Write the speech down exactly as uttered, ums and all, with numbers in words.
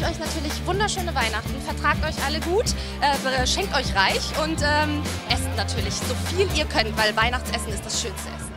ich euch natürlich wunderschöne Weihnachten. Vertragt euch alle gut, äh, schenkt euch reich und ähm, esst natürlich so viel ihr könnt, weil Weihnachtsessen ist das schönste Essen.